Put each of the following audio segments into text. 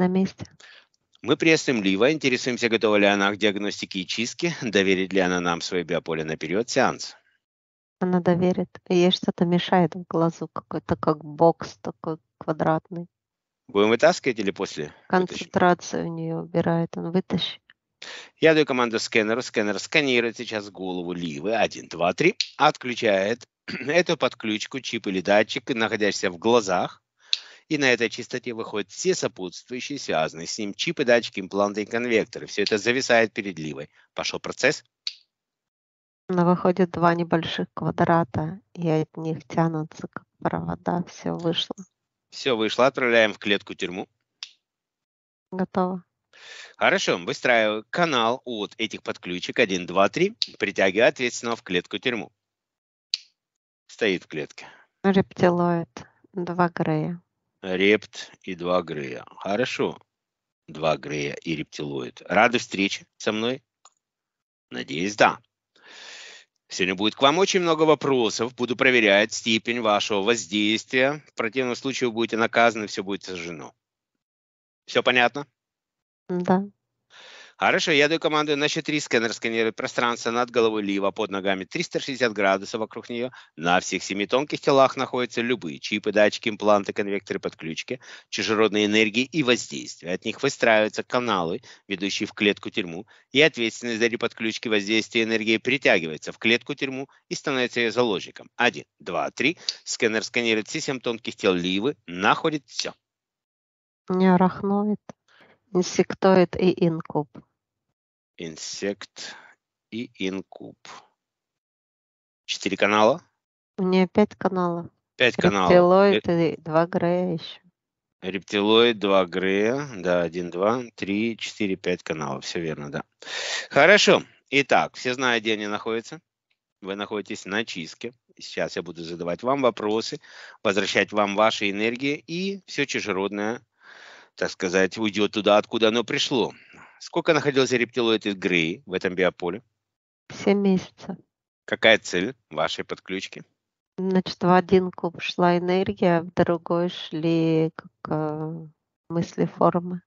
на месте. Мы приветствуем Лива, интересуемся, готова ли она к диагностике и чистке, доверит ли она нам свое биополе на период сеанса. Она доверит. Ей что-то мешает в глазу, какой-то как бокс такой квадратный. Будем вытаскивать или после вытащим? Концентрацию у нее убирает. Он вытащит. Я даю команду скэнеру. Скэнер сканирует сейчас голову Ливы. 1, 2, 3. Отключает эту подключку, чип или датчик, находящийся в глазах. И на этой частоте выходят все сопутствующие, связанные с ним чипы, датчики, импланты и конвекторы. Все это зависает перед Ливой. Пошел процесс. Но выходит 2 небольших квадрата, и от них тянутся как провода. Все вышло. Все вышло. Отправляем в клетку-тюрьму. Готово. Хорошо. Выстраиваю канал от этих подключек. 1, 2, 3. Притягиваю ответственного в клетку-тюрьму. Стоит в клетке. Рептилоид. 2 Грея. Репт и 2 Грея. Хорошо. 2 Грея и рептилоид. Рады встрече со мной? Надеюсь, да. Сегодня будет к вам очень много вопросов. Буду проверять степень вашего воздействия. В противном случае вы будете наказаны, все будет сожжено. Все понятно? Да. Хорошо, я даю команду на счет 3. Сканер сканирует пространство над головой Лива, под ногами 360 градусов вокруг нее. На всех 7 тонких телах находятся любые чипы, датчики, импланты, конвекторы, подключки, чужеродные энергии и воздействия. От них выстраиваются каналы, ведущие в клетку-тюрьму, и ответственность за подключки воздействия энергии притягивается в клетку-тюрьму и становится ее заложником. 1, 2, 3. Сканер сканирует все 7 тонких тел Ливы, находит все. Не арахноид, инсектоид и инкуб. Инсект и инкуб. 4 канала? У нее 5 каналов. 5 каналов. Рептилоид и 2 Грея еще. Рептилоид, 2 Грея, да, 1, 2, 3, 4, 5 каналов, все верно, да. Хорошо, итак, все знают, где они находятся. Вы находитесь на чистке. Сейчас я буду задавать вам вопросы, возвращать вам ваши энергии, и все чужеродное, так сказать, уйдет туда, откуда оно пришло. Сколько находился рептилоид из Греи в этом биополе? 7 месяцев. Какая цель вашей подключки? Значит, в один куб шла энергия, в другой шли как мысли формы.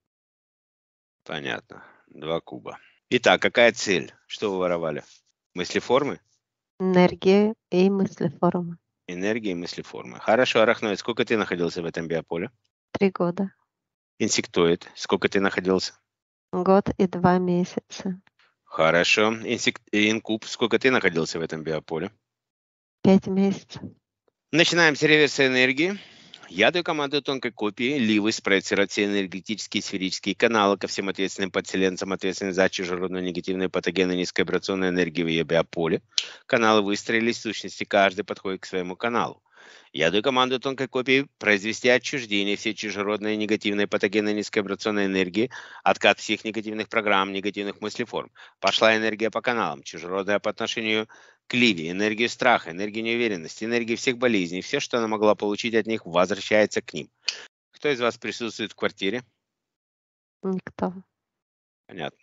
Понятно. 2 куба. Итак, какая цель? Что вы воровали? Мыслеформы? Энергия и мысли формы. Энергия и мыслеформы. Хорошо, арахноид, сколько ты находился в этом биополе? 3 года. Инсектоид, сколько ты находился? 1 год и 2 месяца. Хорошо. Инкуб, сколько ты находился в этом биополе? 5 месяцев. Начинаем с реверса энергии. Я даю команду тонкой копии Ливы спроецировать все энергетические сферические каналы ко всем ответственным подселенцам, ответственным за чужеродную негативную патогенную низковибрационную энергию в ее биополе. Каналы выстроились, в сущности, каждый подходит к своему каналу. Я даю команду тонкой копии произвести отчуждение всей чужеродной негативной патогенной низковибрационной энергии, откат всех негативных программ, негативных мыслеформ. Пошла энергия по каналам, чужеродная по отношению к Ливе, энергию страха, энергию неуверенности, энергию всех болезней, все, что она могла получить от них, возвращается к ним. Кто из вас присутствует в квартире? Никто. Понятно.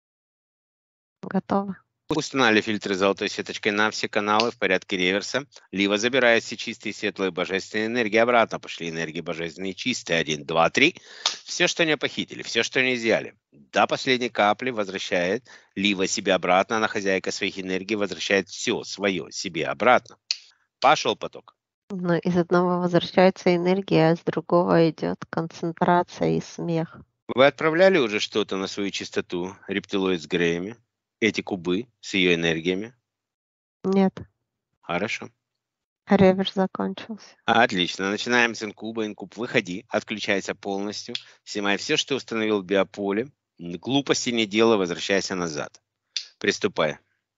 Готово. Установили фильтры золотой сеточкой на все каналы в порядке реверса. Лива забирает все чистые, светлые, божественные энергии обратно. Пошли энергии божественные чистые. 1, 2, 3. Все, что не похитили, все, что не изъяли. До последней капли возвращает Лива себе обратно. Она хозяйка своих энергий, возвращает все свое себе обратно. Пошел поток. Но из одного возвращается энергия, а с другого идет концентрация и смех. Вы отправляли уже что-то на свою чистоту, рептилоид с Греями? Эти кубы с ее энергиями? Нет, Хорошо. реверс закончился. Отлично. Начинаем с инкуба. Инкуб, выходи, отключайся полностью, снимай все, что установил в биополе. Глупости не делай, возвращайся назад. Приступай.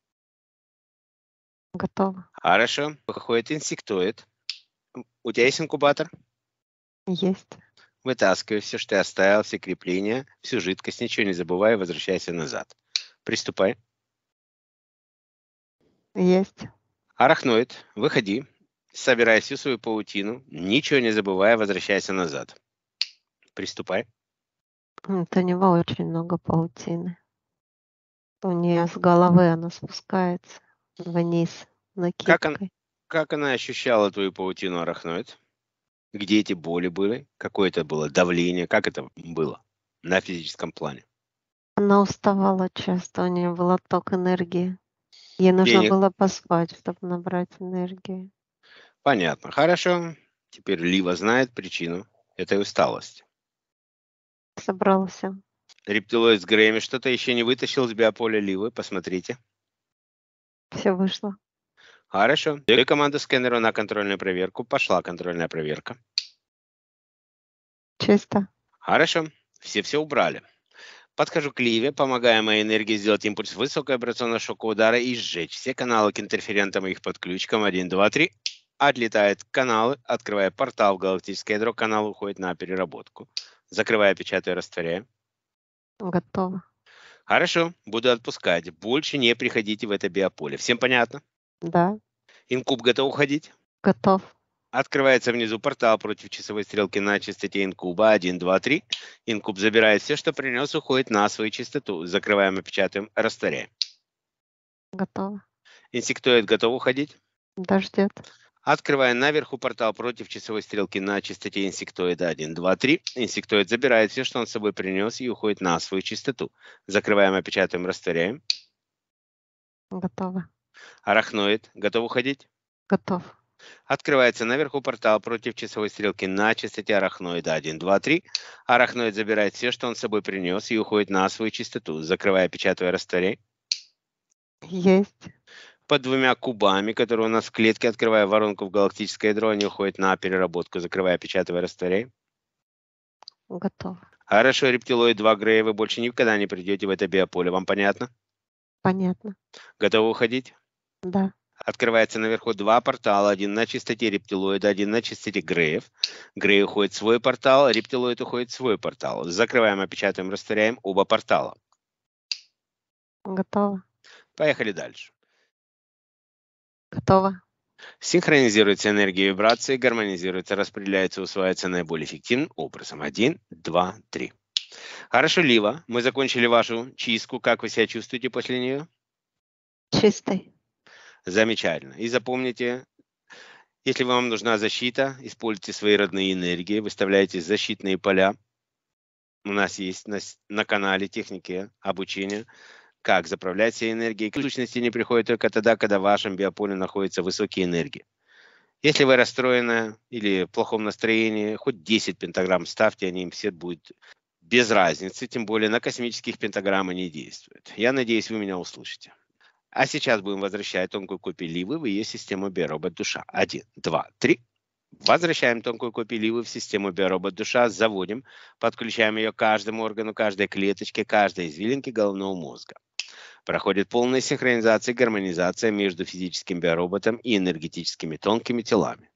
Готово. Хорошо. Выходит инсектоид. У тебя есть инкубатор? Есть. Вытаскивай все, что ты оставил, все крепления, всю жидкость, ничего не забывай, возвращайся назад. Приступай. Есть. Арахноид, выходи, собирай всю свою паутину, ничего не забывая, возвращайся назад. Приступай. Это у него очень много паутины. У нее с головы она спускается вниз накидкой. Как она ощущала твою паутину, арахноид? Где эти боли были? Какое это было давление? Как это было на физическом плане? Она уставала часто, у нее был отток энергии. Ей нужно Денег. было поспать, чтобы набрать энергии. Понятно. Хорошо. Теперь Лива знает причину этой усталости. Собрался. Рептилоид с Грэмми что-то еще не вытащил с биополя Ливы. Посмотрите. Все вышло. Хорошо. Даю команду скэнеру на контрольную проверку. Пошла контрольная проверка. Чисто. Хорошо. Все убрали. Подхожу к Ливе, помогая моей энергии сделать импульс высокой вибрационного шока удара и сжечь все каналы к интерферентам и их подключкам. 1, 2, 3. Отлетает каналы, открывая портал в галактическое ядро. Канал уходит на переработку. Закрывая, печатаю, растворяю. Готово. Хорошо, буду отпускать. Больше не приходите в это биополе. Всем понятно? Да. Инкуб готов уходить? Готов. Открывается внизу портал против часовой стрелки на частоте инкуба. 1, 2, 3. Инкуб забирает все, что принес, уходит на свою частоту. Закрываем, опечатаем, растворяем. Готово. Инсектоид готов уходить? Да, ждет. Открывая наверху портал против часовой стрелки на частоте инсектоида. 1, 2, 3. Инсектоид забирает все, что он с собой принес, и уходит на свою частоту. Закрываем, опечатаем, растворяем. Готово. Арахноид готов уходить? Готов. Открывается наверху портал против часовой стрелки на частоте арахноида. 1, 2, 3. Арахноид забирает все, что он с собой принес, и уходит на свою частоту. Закрывая, печатая, растворяй. Есть. Под двумя кубами, которые у нас в клетке, открывая воронку в галактическое ядро, они уходят на переработку. Закрывая, печатая, растворяй. Готов. Хорошо, рептилоид 2 Грея, вы больше никогда не придете в это биополе. Вам понятно? Понятно. Готовы уходить? Да. Открывается наверху два портала. Один на частоте рептилоида, один на частоте Греев. Грей уходит в свой портал, рептилоид уходит в свой портал. Закрываем, опечатаем, растворяем оба портала. Готово. Поехали дальше. Готово. Синхронизируется энергия вибрации, гармонизируется, распределяется, усваивается наиболее эффективным образом. 1, 2, 3. Хорошо, Лива, мы закончили вашу чистку. Как вы себя чувствуете после нее? Чистый. Замечательно. И запомните, если вам нужна защита, используйте свои родные энергии, выставляйте защитные поля. У нас есть на канале техники обучения, как заправлять всей энергией. К сущности не приходит только тогда, когда в вашем биополе находятся высокие энергии. Если вы расстроены или в плохом настроении, хоть 10 пентаграмм ставьте, они им все будут без разницы, тем более на космических пентаграмм они действуют. Я надеюсь, вы меня услышите. А сейчас будем возвращать тонкую копию Ливы в ее систему биоробот душа. 1, 2, 3. Возвращаем тонкую копию Ливы в систему биоробот душа, заводим, подключаем ее к каждому органу, каждой клеточке, каждой извилинке головного мозга. Проходит полная синхронизация и гармонизация между физическим биороботом и энергетическими тонкими телами.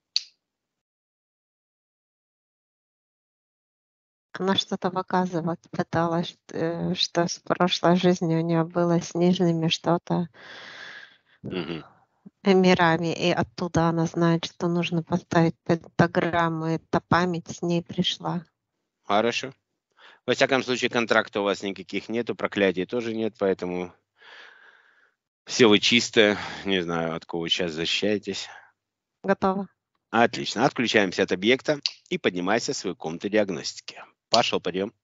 Она что-то показывать пыталась, что с прошлой жизни у нее было с нижними что-то Мгм. мирами, и оттуда она знает, что нужно поставить пентаграмму, и эта память с ней пришла. Хорошо. Во всяком случае, контракта у вас никаких нету, проклятий тоже нет, поэтому все вы чистые. Не знаю, от кого вы сейчас защищаетесь. Готово. Отлично. Отключаемся от объекта и поднимайся в свою комнату диагностики. Пошел, подъем.